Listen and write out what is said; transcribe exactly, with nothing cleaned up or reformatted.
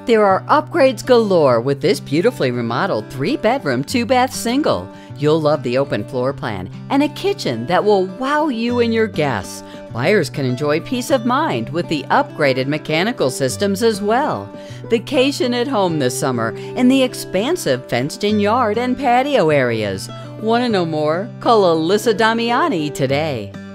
There are upgrades galore with this beautifully remodeled three-bedroom, two-bath single. You'll love the open floor plan and a kitchen that will wow you and your guests. Buyers can enjoy peace of mind with the upgraded mechanical systems as well. Vacation at home this summer in the expansive fenced-in yard and patio areas. Want to know more? Call Alyssa Damiani today.